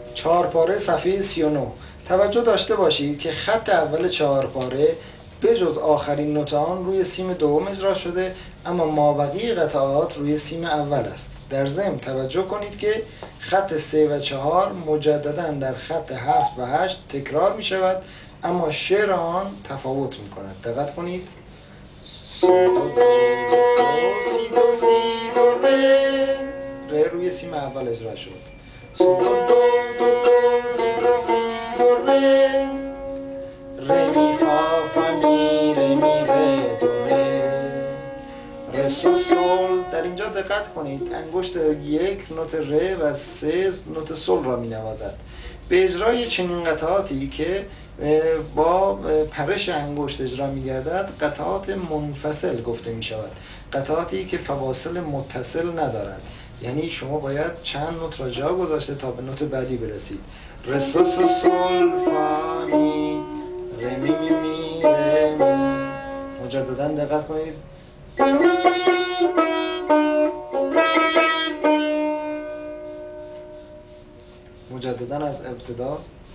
4 پاره صفحه 39. توجه داشته باشید که خط اول 4 پاره به جز آخرین نوت آن روی سیم دوم اجرا شده، اما مابقی قطعات روی سیم اول است. در ضمن توجه کنید که خط 3 و 4 مجددا در خط 7 و 8 تکرار می شود، اما شعر آن تفاوت می کند. دقت کنید. سو دو دو سی دو سی دو ره روی سیم اول اجرا شد. سو دو دو سی دو سی دو ره می فا فا می ره می ره دو ره سو سول. در اینجا دقت کنید انگشت 1 نوت ره و 3 نوت سول را می نوازد. به اجرای چنین قطعاتی که با پرش انگشت اجرا می گردد قطعات منفصل گفته می شود. قطعاتی که فواصل متصل ندارند، یعنی شما باید چند نوت را جا گذاشته تا به نوت بعدی برسید. ر سو سو سول فا می ره می می می ره می. مجددا دقت کنید. مجددا از ابتدا.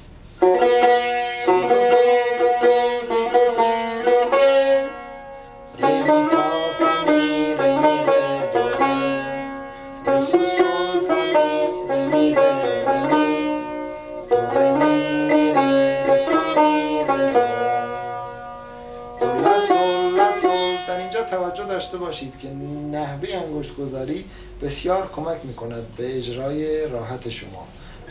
در اینجا توجه داشته باشید که نحوه انگشت گذاری بسیار کمک می کند به اجرای راحت شما.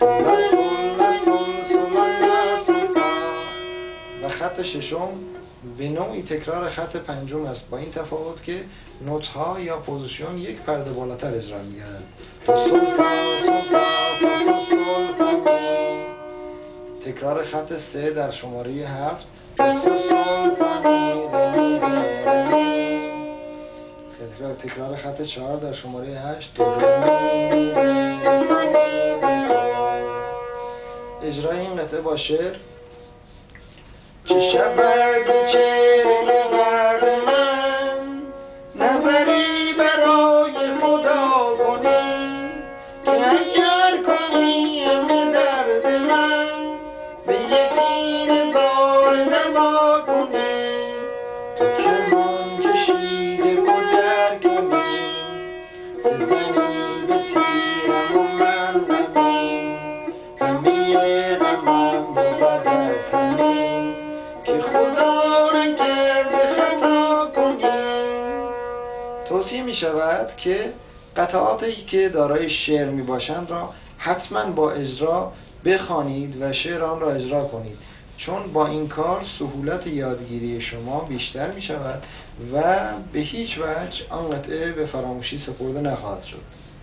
و خط ششم به نوعی تکرار خط پنجم است، با این تفاوت که نوت ها یا پوزیشن یک پرده بالاتر اجرا می گردند. دو سول فا سول فا فا سول سول فا می. تکرار خط 3 در شماره 7 دو سول سول فا می ره می ره می. تکرار خط 4 در شماره 8 دو ره می می ره فا می ره دو. اجرای این قطعه با شعر. چه شود چهره زرد من، نظری برای خدا کنی، که اگر کنی همه درد من به یکی نزار دوا کنی. تو که من کشیده و در کمین، بزنی به تیرم و من غمین، همه غمم بود از همین که خدا نکرده خطا کنی. توصیه می شود که قطعاتی که دارای شعر می باشند را حتما با اجرا بخوانید و شعر آن را اجرا کنید، چون با این کار سهولت یادگیری شما بیشتر می شود و به هیچ وجه آن قطعه به فراموشی سپرده نخواهد شد.